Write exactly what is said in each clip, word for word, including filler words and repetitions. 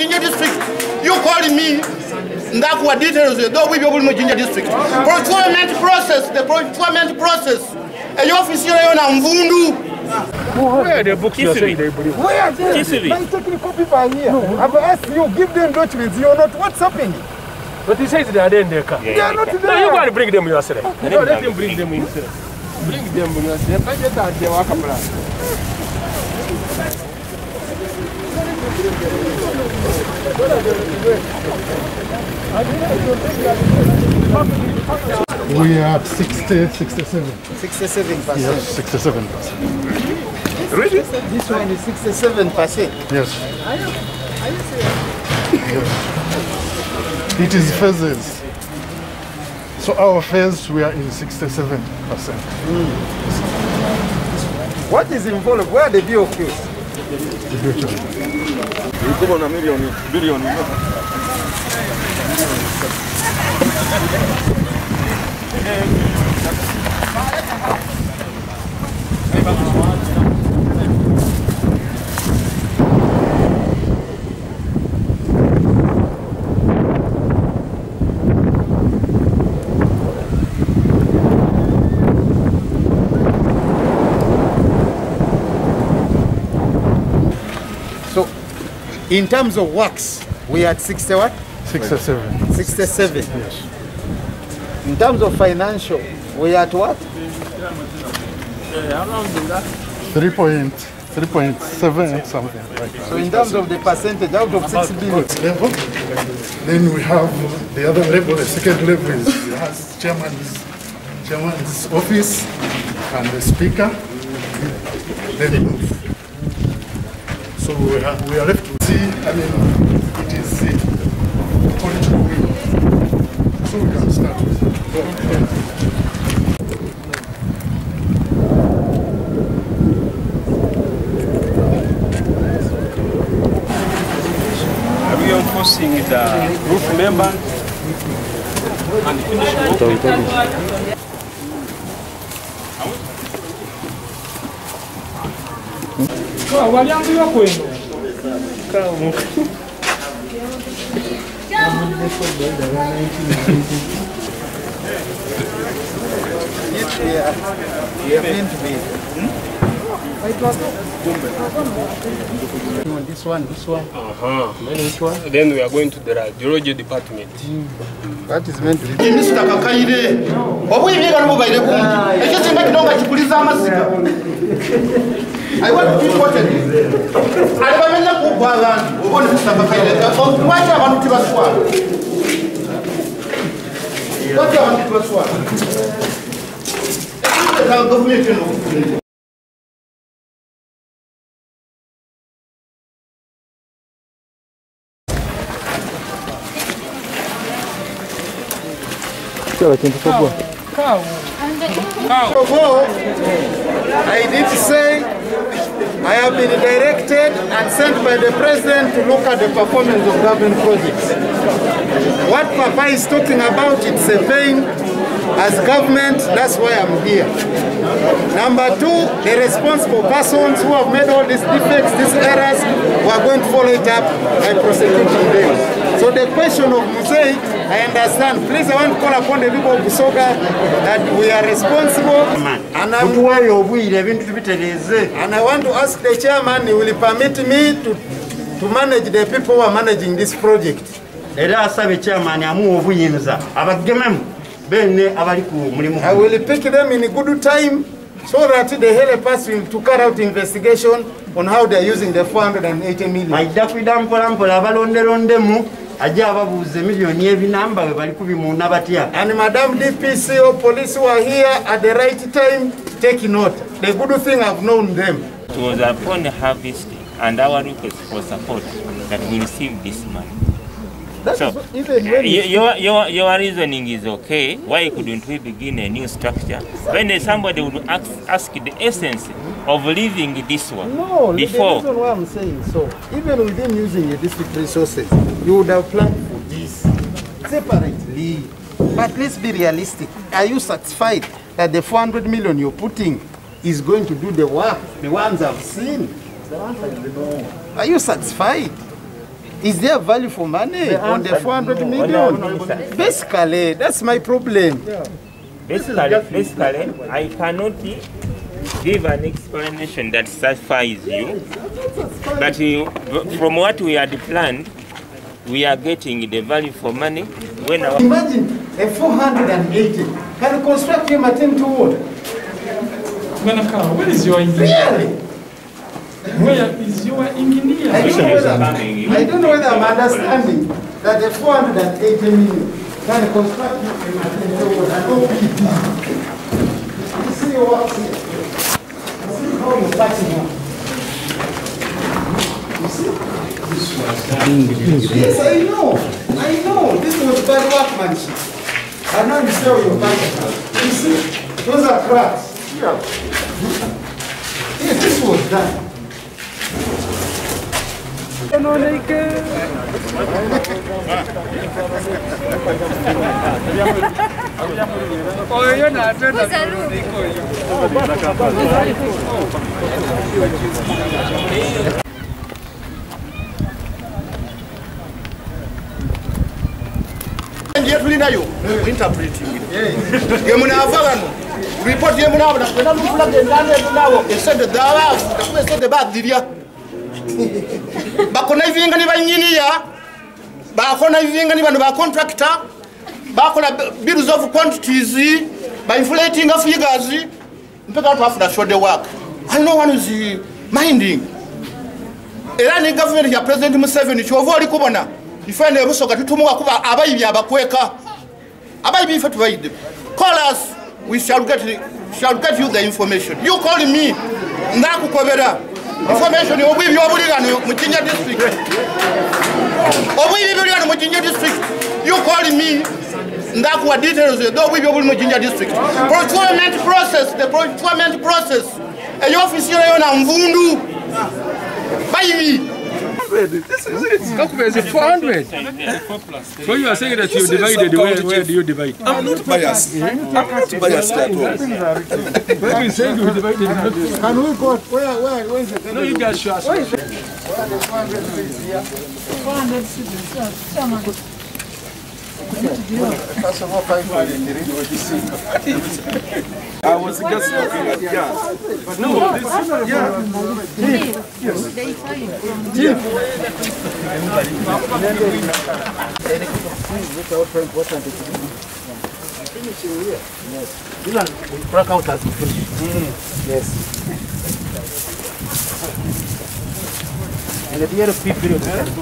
Jinja district. You calling me? Ndakuwa details though we people in Jinja district. Procurement process, the procurement process. And your office here on Mvundu. Where are the books you are saying they believe? Where are they? My technical people are here. No. I've asked you, give them documents. You're not. What's happening? But he says they are there in their car. Yeah. They are not there. No, you got to bring them yourself. Okay. No, let him bring them himself. Bring them yourself. I get out there, walk up. We are at sixty, sixty-seven. sixty-seven percent. Yes, sixty-seven percent. Really? This one is sixty-seven percent. Yes. Yes. It is phases. So our phase, we are in sixty-seven percent. Mm. What is involved? Where are the B O Qs? The B O Qs. You come on a million, billion. So, in terms of works, we are at sixty what? sixty-seven. sixty-seven. Yes. In terms of financial, we are at what? three point seven something like that. So in terms of the percentage out of six billion. Level. Then we have the other level, the second level is has chairman's chairman's office and the speaker. Then so we are we are left to see, I mean it is the political will. So we can start with it. Reinforcing the roof member and finishing This one, this one. Uh-huh. Which one? Then we are going to the radiology department. Mm. That is meant to be. Mister Kakaire. Obu ibiga no baile kumbi. Ekyo kimba kidonga kikuliza amasiga. I want to be important. Ali bamenya kubwa abantu. Obone Mister Kakaire. Lwaki abantu tibaswala? Lwaki abantu tibaswala? The government no. Cow. Cow. Cow. I did say I have been directed and sent by the president to look at the performance of government projects. What Papa is talking about, it's a pain as government, that's why I'm here. Number two, the responsible persons who have made all these defects, these errors, we are going to follow it up by prosecuting them. So the question of Musei, I understand. Please, I want to call upon the people of Busoga that we are responsible. And, I'm, and I want to ask the chairman, he will permit me to, to manage the people who are managing this project. I will pick them in a good time so that they help us to carry out investigation on how they are using the four hundred eighty million. And Madam D P C or police who are here at the right time, take note. The good thing I've known them. It was upon harvesting and our request for support that we received this money. That so, even uh, your, your, your reasoning is okay. Why couldn't we begin a new structure? When somebody would ask, ask the essence of leaving this one no, before. The reason why I'm saying so, even within using the district resources, you would have planned for this separately. But let's be realistic. Are you satisfied that the four hundred million you're putting is going to do the work? The ones I've seen. The ones I know. Are you satisfied? Is there value for money on the four hundred million? Basically, that's my problem. Basically, basically, I cannot give an explanation that satisfies you, but you, from what we had planned, we are getting the value for money. When our Imagine a four hundred eighty can construct a maternity ward. Where is your engineer? Really? Where is your engineer? I don't know whether, I don't know whether I'm understanding that the four hundred eighty million can construct a maternity ward and no P D. You see what? You see how you're fighting now. You see? Yes, I know. I know. This was bad workmanship. I know you say you're fighting. You see? Those are cracks. Yeah. Yes, this was done. Ndiye tulinayo interpreting ye munavagano report ye munabona kwenda mufula gendane tunawo esente dawa takuwe esente badiria bakona ivinga ni banyiniya bakona ivinga ni bano ba contractor bakola bills of quantities by inflating of figures mpaka to after show the work. I know one is minding era ni government ya president Museveni chovoli kubona ifane rusoga tutumuwa kuba abayibi abakweka abayibi ife tubayide. Call us, we shall get shall get you the information. You call me ndakukobera information obwibi obulirano mu Jinja district obwibi obulirano mu Jinja district. You call me ndakuwa details do obwibi obuli mu Jinja district. Procurement process, the procurement process eyo office yo na mvundu bayibi. This is it. It's four hundred. So you are saying that you divided. Where, where do you divide? I'm not biased. I'm not biased at all. Where you saying you divided? Can we go? Where, where, where is it? No, you guys show us. Where is it? four hundred cities. First of all, five hundred. I was just looking at gas. But no, this is, yeah. Yes. This one will crack out as we finish. Yes. And at the end of period,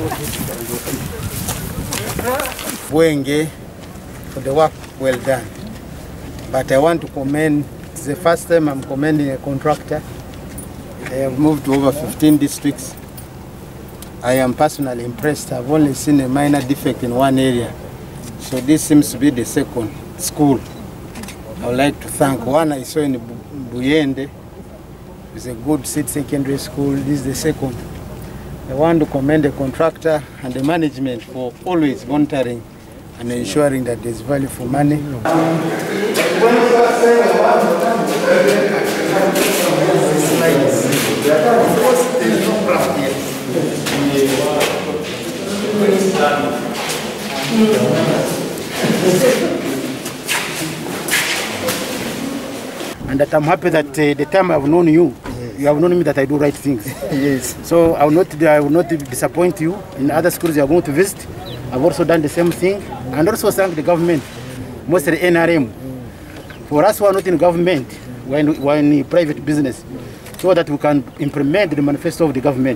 Buwenge for the work well done. But I want to commend, it's the first time I'm commending a contractor. I have moved to over fifteen districts. I am personally impressed. I've only seen a minor defect in one area. So this seems to be the second school. I would like to thank one I saw in Buwenge. It's a good seed secondary school. This is the second. I want to commend the contractor and the management for always monitoring and ensuring that there's value for money. And that I'm happy that uh, the time I've known you, you have known me that I do right things. Yes. So I will not, I will not disappoint you. In other schools you are going to visit, I've also done the same thing. And also thank the government, mostly N R M. For us who are not in government, we're in, we're in private business, so that we can implement the manifesto of the government.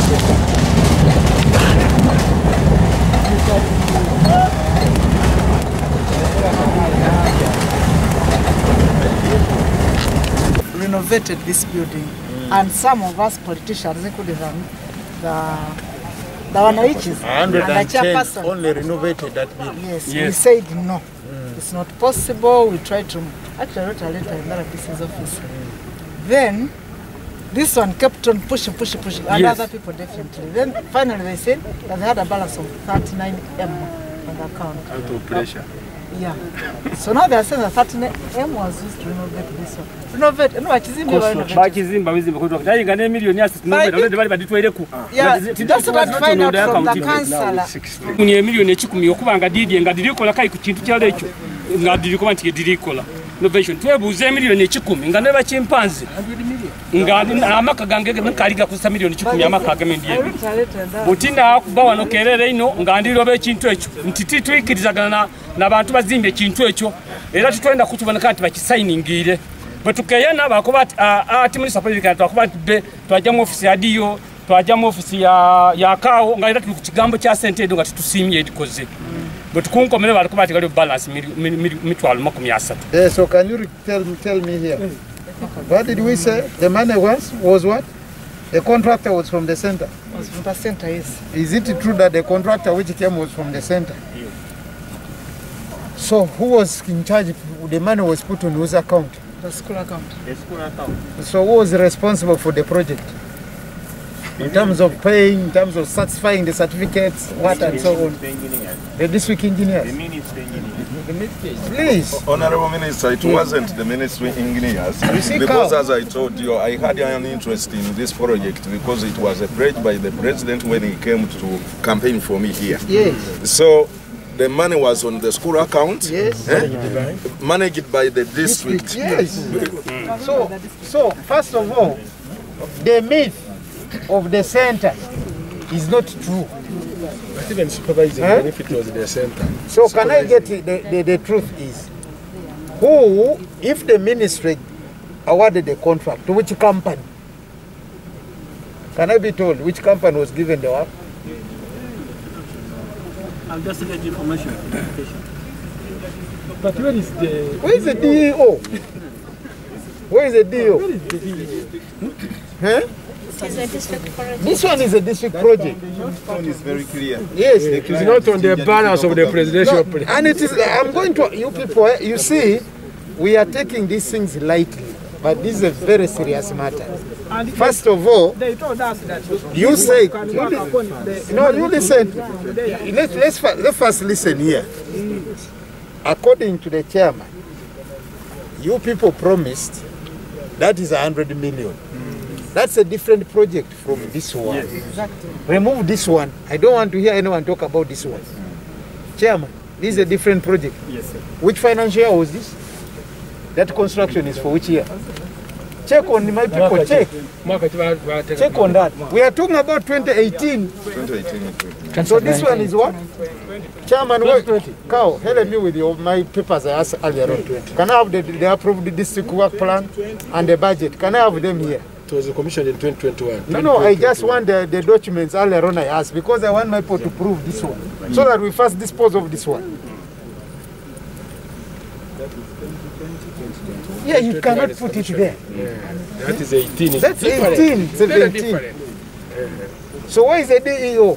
Renovated this building, mm. and some of us politicians, including the the wanaichis and the chairperson, only renovated that building. Yes, yes. We said no, mm. it's not possible. We tried to actually wrote a letter in the P C's office. Mm. Then this one kept on pushing, pushing, pushing, and yes. Other people definitely. Then finally they said that they had a balance of thirty-nine M on the account. Out of pressure. Yeah. So now they are saying that thirty M was used to renovate this one. Renovate, no, Chizimba renovate. Bakizimba wizimba kutoka. Tayi ngane million ya sinovate already bali baditweleku. Yeah, that's what I find out from the councillor. Kuni million ekikumi okubanga didi nga dirikola kai ku kintu kyalo ekyo. Nga dirikola nti dirikola. Renovation twebuze million ekikumi nga ne bakimpanzi. Nga amaka gange nkaliga ku million ekikumi amaka gamendiye. Butinda kubawa no kerere ino nga ndirobe kintu ekyo. Ntiti twikirizagana n'abantu bazimbe ekintu ekyo era tutwenda kutuboneka ati bakisainingire batukeyana bakoba ati ati muri sapulika twakuba ati twajja mu office ya dio twajja mu office ya ya kawo nga era tuli ku kigambo kya sente edo nga tutusimye edikoze batukunkomere balikuba ati gali balance mitwalo makumi asatu. Yeah, so can you tell tell me here what did we say the money was was what the contractor was from the center? Was from the center, yes. Is it true that the contractor which came was from the center? So who was in charge? The money was put on whose account? The school account. The school account. So who was responsible for the project? In terms of paying, in terms of satisfying the certificates, what and so on? The district engineers. The ministry engineers. Please. Honorable Minister, it wasn't the ministry engineers. Because as I told you, I had an interest in this project because it was a pledge by the president when he came to campaign for me here. Yes. So the money was on the school account, yes, eh? Managed by the district. Yes. So, so first of all, the myth of the center is not true. But even supervising huh? if it was the center. So can I get it? The, the, the truth is, who, if the ministry awarded the contract, to which company? Can I be told which company was given the work? I'll just get information. But where is the... Where is the D E O? Where is the D E O? Where is the D E O? Huh? This one is a district project. This one is very clear. Yes. It is not on the balance of the presidential... No, and it is, I'm going to, you people, you see, we are taking these things lightly, but this is a very serious matter. First of all, they told us that you say, you, no, you listen. Let's, let's, let's first listen here. According to the chairman, you people promised that is a hundred million. That's a different project from this one. yes. Exactly. Remove this one. I don't want to hear anyone talk about this one. Chairman, this is a different project. Yes, sir. Which financial year was this? That construction is for which year? Check on my people, check. Check on that. We are talking about twenty eighteen. twenty eighteen. So this one is what? Chairman, wait. Cow, help me with your, my papers I asked earlier on. Can I have the, the approved district work plan and the budget? Can I have them here? It was commissioned in twenty twenty-one. No, no, I just want the, the documents earlier on I asked because I want my people to prove this one. So that we first dispose of this one. Yeah, you cannot put it there. Yeah. That is eighteen. That's eighteen, seventeen. So where is the D E O?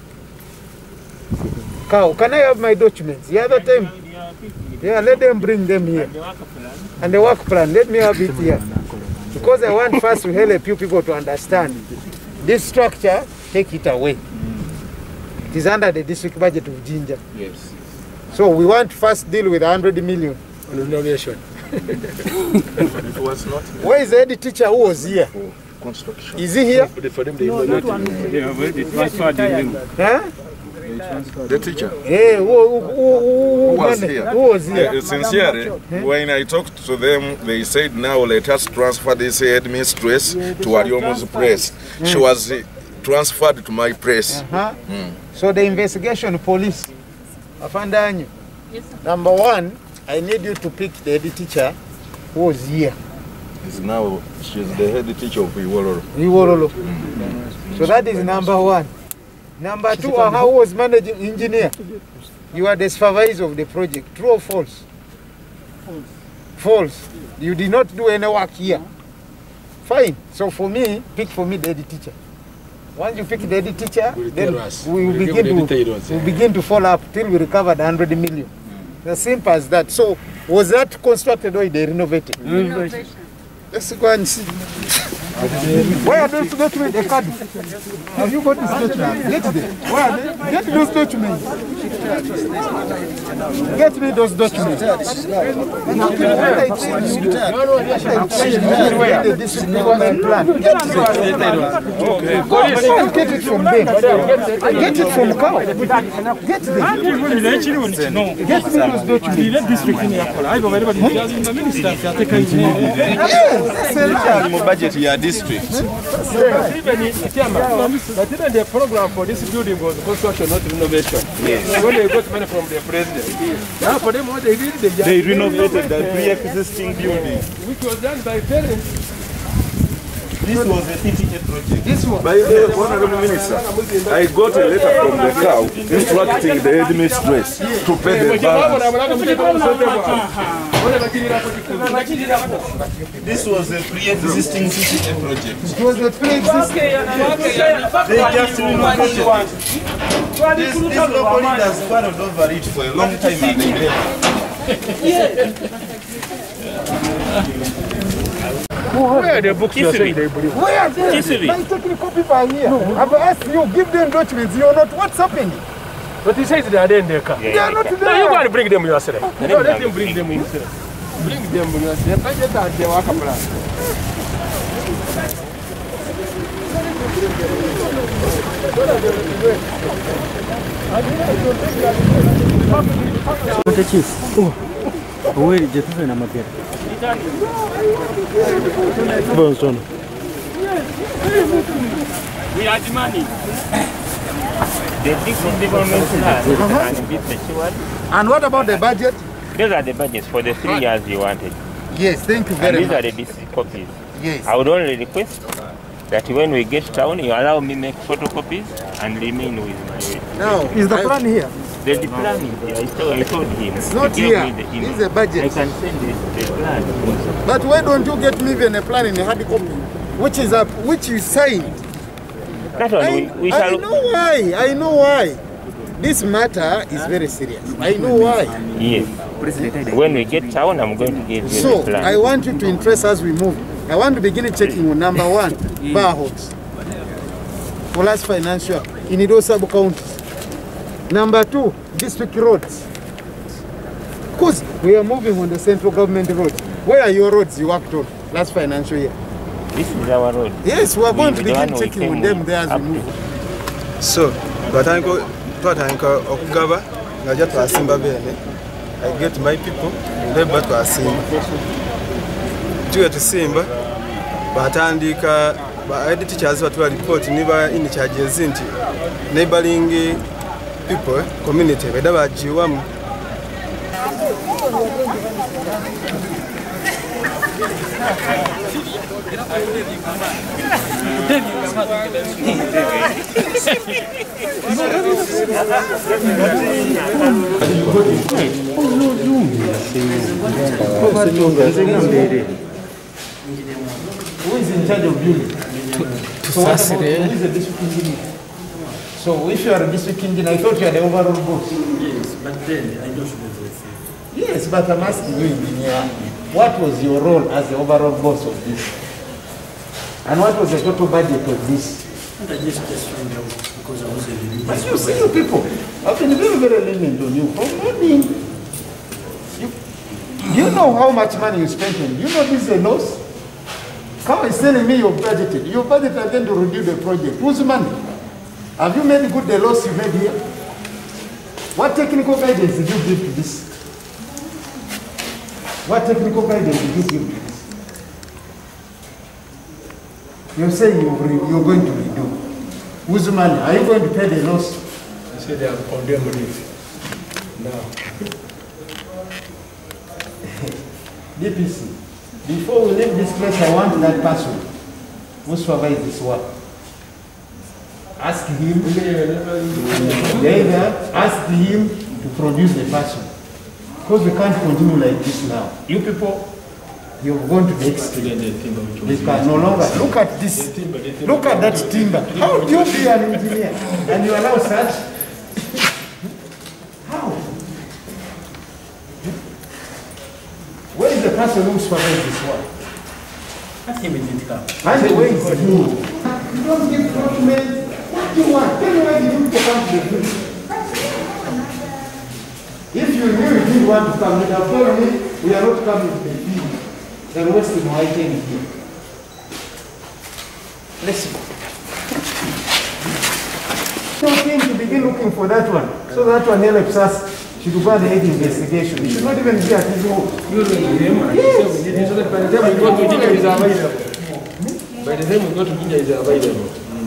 Cow, can I have my documents? The other time, yeah, let them bring them here. And the work plan, let me have it here. Because I want first to help you people to understand. This structure, take it away. It is under the district budget of Jinja. Yes. So we want to first deal with one hundred million. On renovation. It was not Where is the head teacher who was here? for construction. Is he here? For them, they No, that one. they have already transferred the Huh? The teacher. Hey, who, who, who, who, Who was man- here? Who was here? Uh, sincerely, when I talked to them, they said, now let us transfer this headmistress to Ariomo's place. She was uh, transferred to my place. Uh-huh. So the investigation police, Afandanyu. Yes, sir. Number one, I need you to pick the head teacher who was here. Is now she's the head teacher of Iwoloro. Iworolo. So that is number one. Number two, uh, how was managing engineer? You are the supervisor of the project. True or false? False. False. You did not do any work here. Fine. So for me, pick for me the head teacher. Once you pick the head teacher, Will then tell us. we will We'll give begin the to details, we'll yeah. begin to follow up till we recover the hundred million. As simple as that. So was that constructed or they renovated? Renovation. Let's go and see. Where are those documents? The card. Have you got this document? Get them. Where are they? Get those documents. Get me those documents. The district development plan. Get it. Get it from them. Get it from cow. Get them. Get me those documents. Yes, budget your district. But even the program for this building was construction, not renovation. Yes. When they got money from the president. Now for them, what they did, they, they renovated the pre-existing building. Which was done by parents. This was a P T A project. This one. By the Honorable Minister, I got a letter from the cow instructing the headmistress to pay the balance. This was a pre-existing P T A project. It was a pre-existing. They just renovated it. This, this local leaders quarreled over it for a long time and they never. Where are the books you are saying they believe? Where are they? My technical people are here. No. I've asked you, give them documents. You're not. What's happening? But he says they are there in their car. Yeah, they are not there. No, you got to bring them yourself. Okay. No, let him bring them himself. Bring them yourself. I get that they walk up around. What the chief? Oh, where did you find them up here? Bonson. We are demanding. The district development plan and be secured. And what about the budget? These are the budgets for the three years you wanted. Yes, thank you very and these much. are the district copies. Yes. I would only request that when we get down, you allow me make photocopies and remain with my way. Now, is the plan here? The, the plan is here. I told, I told him. It's not here. This is a budget. I can send the, the plan. But why don't you get me even a plan in a hard copy, which is up, which is signed? That one, I, we, we I shall. know why. I know why. This matter is very serious. I know why. Yes. When we get down, I'm going to give you so, the plan. I want you to interest as we move. I want to begin checking on number one, barholes. For last financial in those sub counties. Number two, district roads. Because we are moving on the central government roads. Where are your roads you worked on last financial year? This is our road. Yes, we are going we, to begin checking on them there as we move. So, but I go to Ogwanga, I get to Asimba Bene. I get my people, they but to Asimba. To Simba, but Andika, but I teachers what we report never in charges into neighboring people, community, whether Jiwam. Who is in charge of building? So, what about, who is the district engineer? So if you are a district engineer, I thought you are the overall boss. Yes, but then I don't know everything. Yes, but I'm asking you, engineer, what was your role as the overall boss of this? And what was the total budget of this? And I just just find out because I was a living. But you see, you people, I've been very, very lenient on you from morning. You, you know how much money you spent on. You know this is a loss? Come and telling me you've budgeted. Your budget are going to reduce the project. Whose money? Have you made good the loss you made here? What technical guidance did you give to this? What technical guidance did you give to this? You're saying you're, you're going to redo. Whose money? Are you going to pay the loss? I said they have condemned it. Now. D P C, before we leave this place, I want that person who supervises this work. Ask him, later, ask him to produce the person. Because we can't continue like this now. You people, you're going to the extreme. You can no longer, look at this, look at that timber. How do you be an engineer and you allow such? How? Where is the person who supervises this work? Ask him in the car. And where is he? You don't give documents. What do you want? Tell me why you need to come to the building. you knew you didn't want to come, you'd have told me we are not coming to the field. They're wasting my time here. Listen. You came to begin looking for that one. So that one helps us. Should go and head investigation. You should not even be at his home. You don't remember. Yes. So that by the time we go to Jinja is available. By the time we go to Jinja is available.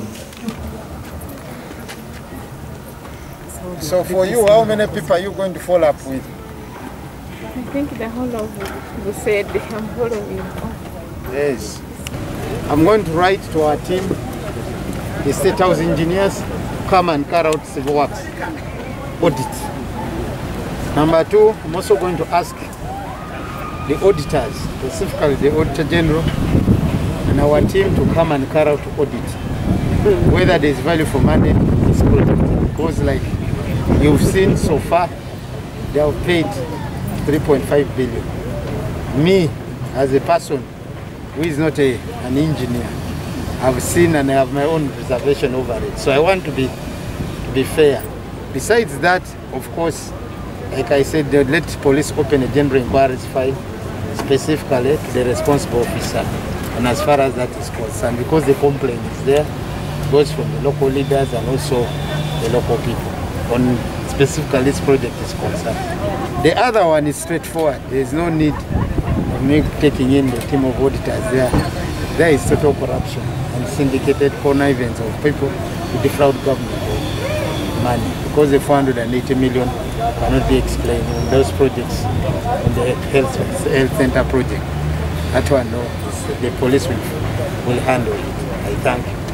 So for you, how many people are you going to follow up with? I think the whole of the said I'm following. Yes. I'm going to write to our team, the State House engineers, come and carry out civil works audit. Number two, I'm also going to ask the auditors, specifically the Auditor General, and our team to come and carry out audit, whether there is value for money in this project. Because like you've seen so far, they have paid three point five billion. Me, as a person who is not a, an engineer, I've seen and I have my own reservation over it. So I want to be, to be fair. Besides that, of course, like I said, they let police open a general inquiries file specifically to the responsible officer. And as far as that is concerned, because the complaint is there, goes from the local leaders and also the local people on specifically this project is concerned. The other one is straightforward. There is no need of me taking in the team of auditors there. There is total corruption and syndicated connivance of people to defraud government of money. Because the four hundred eighty million cannot be explained in those projects, in the health, health center project. That one, no, the police will, will handle it. I thank you.